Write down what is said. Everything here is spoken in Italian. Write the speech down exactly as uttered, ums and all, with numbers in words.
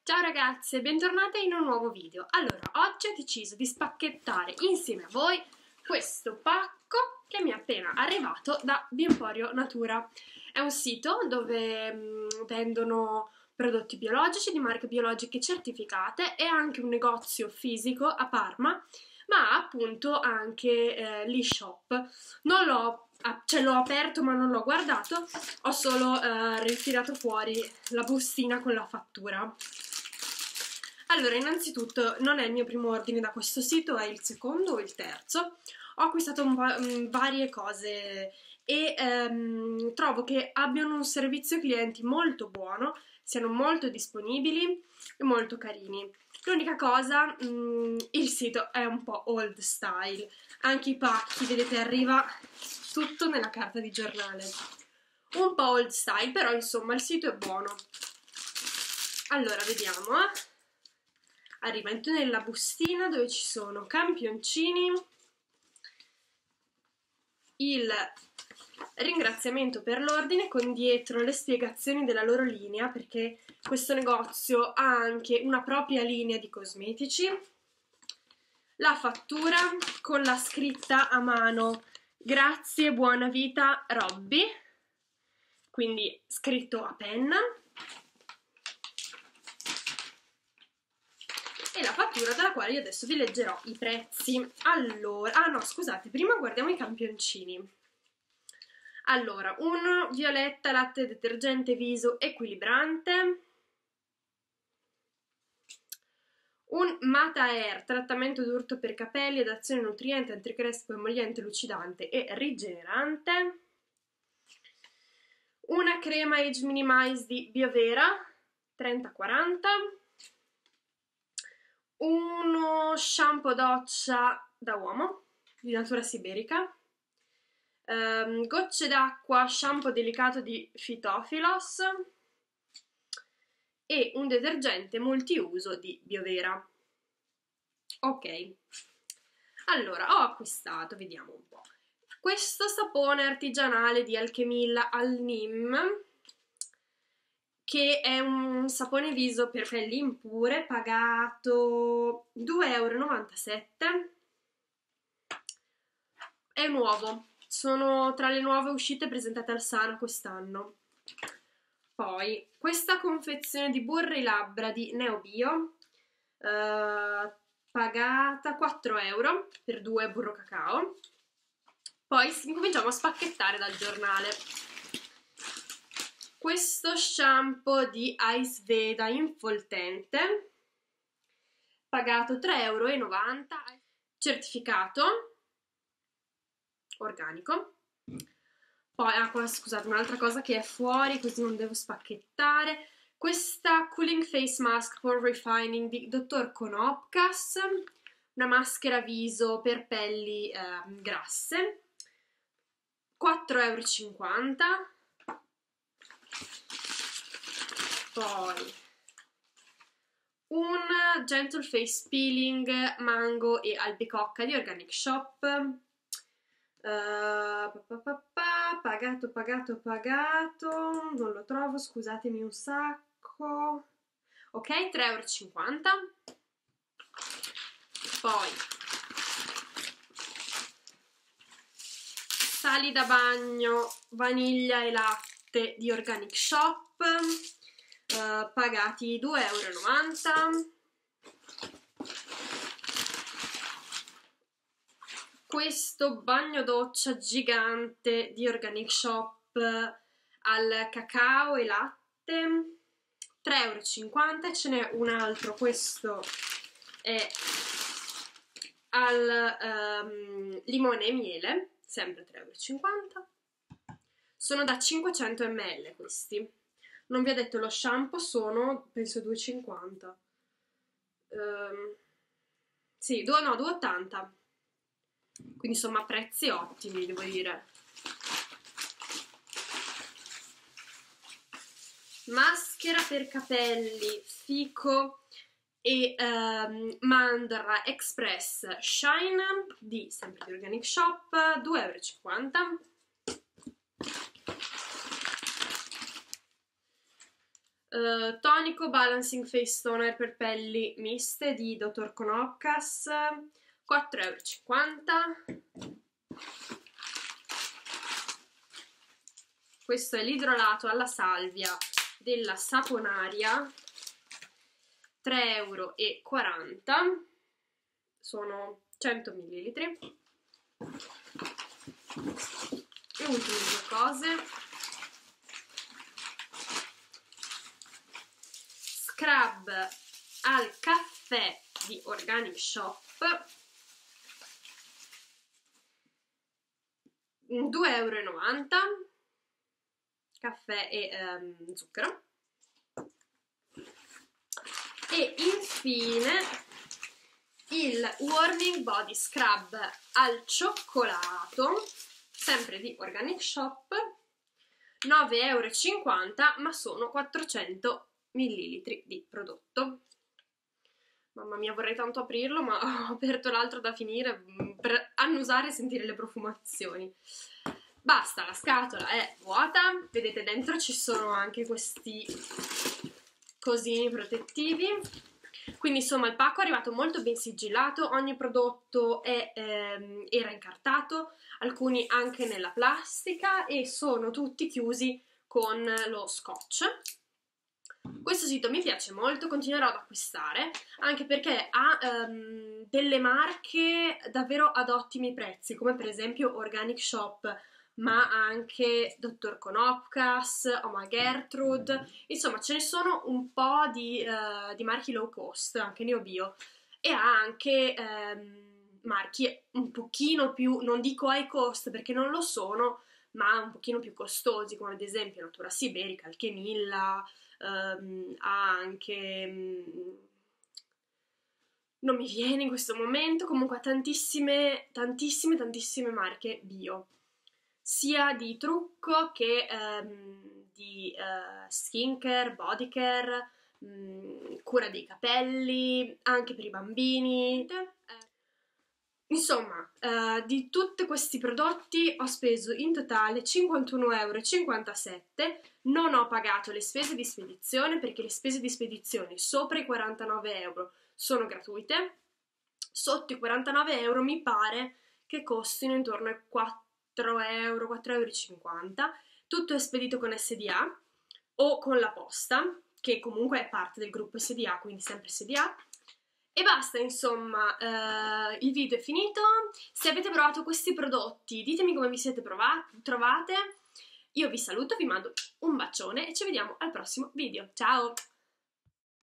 Ciao ragazze, bentornate in un nuovo video. Allora, oggi ho deciso di spacchettare insieme a voi questo pacco che mi è appena arrivato da Bimporio Natura. È un sito dove mh, vendono prodotti biologici di marche biologiche certificate e anche un negozio fisico a Parma, ma ha appunto anche eh, l'e-shop. Non l'ho cioè l'ho aperto ma non l'ho guardato, ho solo eh, ritirato fuori la bustina con la fattura. Allora, innanzitutto non è il mio primo ordine da questo sito, è il secondo o il terzo. Ho acquistato un um, varie cose e um, trovo che abbiano un servizio clienti molto buono, siano molto disponibili e molto carini. L'unica cosa, um, il sito è un po' old style, anche i pacchi, vedete, arriva tutto nella carta di giornale. Un po' old style, però insomma il sito è buono. Allora, vediamo, eh. Arriva nella bustina dove ci sono campioncini, il ringraziamento per l'ordine con dietro le spiegazioni della loro linea, perché questo negozio ha anche una propria linea di cosmetici, la fattura con la scritta a mano grazie, buona vita Robby, quindi scritto a penna, e la fattura dalla quale io adesso vi leggerò i prezzi. Allora, ah no, scusate, prima guardiamo i campioncini. Allora, un violetta latte detergente viso equilibrante, un Mata Air trattamento d'urto per capelli ad azione nutriente, anticrespo, emolliente, lucidante e rigenerante, una crema Age Minimize di Biovera trenta quaranta, uno shampoo doccia da uomo di natura siberica, um, gocce d'acqua shampoo delicato di Phytophilos e un detergente multiuso di Biovera. Ok, allora ho acquistato, vediamo un po', questo sapone artigianale di Alchemilla al Neem, che è un sapone viso per pelli impure, pagato due euro e novantasette. È nuovo, sono tra le nuove uscite presentate al Sana quest'anno. Poi, questa confezione di burri labbra di Neobio, eh, pagata quattro euro per due burro cacao. Poi cominciamo a spacchettare dal giornale. Questo shampoo di Ayurveda infoltente, pagato tre euro e novanta, certificato organico. Poi, ah, qua, scusate, un'altra cosa che è fuori, così non devo spacchettare. Questa Cooling Face Mask for Refining di dottor Konopkas, una maschera viso per pelli eh, grasse, quattro euro e cinquanta. Poi un Gentle Face Peeling mango e albicocca di Organic Shop, uh, pa, pa, pa, pa, pagato, pagato, pagato, non lo trovo, scusatemi un sacco. Ok, tre euro e cinquanta. Poi sali da bagno vaniglia e latte di Organic Shop, uh, pagati due euro e novanta. Questo bagno doccia gigante di Organic Shop al cacao e latte, tre euro e cinquanta. Ce n'è un altro, questo è al um, limone e miele, sempre tre euro e cinquanta. Sono da cinquecento millilitri questi. Non vi ho detto lo shampoo, sono penso due e cinquanta. Um, sì, due, no, due e ottanta. Quindi insomma prezzi ottimi, devo dire. Maschera per capelli Fico e um, Mandorla Express Shine di sempre di Organic Shop, due euro e cinquanta. uh, tonico balancing face toner per pelli miste di dottor Konopkas, quattro e cinquanta euro. Questo è l'idrolato alla salvia della Saponaria, tre e quaranta euro, sono cento millilitri. E ultime due cose: scrub al caffè di Organic Shop, due e novanta euro, caffè e ehm, zucchero. E infine il Warming Body Scrub al cioccolato, sempre di Organic Shop, nove e cinquanta euro, ma sono quattrocento millilitri di prodotto. Mamma mia, vorrei tanto aprirlo, ma ho aperto l'altro da finire per annusare e sentire le profumazioni. Basta, la scatola è vuota, vedete dentro ci sono anche questi cosini protettivi. Quindi insomma il pacco è arrivato molto ben sigillato, ogni prodotto è, ehm, era incartato, alcuni anche nella plastica, e sono tutti chiusi con lo scotch. Questo sito mi piace molto, continuerò ad acquistare, anche perché ha ehm, delle marche davvero ad ottimi prezzi, come per esempio Organic Shop, ma anche dottor Konopkas, Oma Gertrude, insomma ce ne sono un po' di, uh, di marchi low cost, anche Neo Bio, e ha anche um, marchi un pochino più, non dico high cost perché non lo sono, ma un pochino più costosi, come ad esempio Natura Siberica, Alchemilla, um, ha anche... Um, non mi viene in questo momento, comunque ha tantissime, tantissime, tantissime marche bio, sia di trucco che um, di uh, skincare, bodycare, um, cura dei capelli, anche per i bambini. Insomma, uh, di tutti questi prodotti ho speso in totale cinquantuno e cinquantasette euro, non ho pagato le spese di spedizione perché le spese di spedizione sopra i quarantanove euro sono gratuite, sotto i quarantanove euro mi pare che costino intorno ai quattro euro, quattro e cinquanta euro, tutto è spedito con S D A o con la posta, che comunque è parte del gruppo S D A, quindi sempre S D A. E basta, insomma, eh, il video è finito. Se avete provato questi prodotti ditemi come vi siete trovate. Io vi saluto, vi mando un bacione e ci vediamo al prossimo video. Ciao!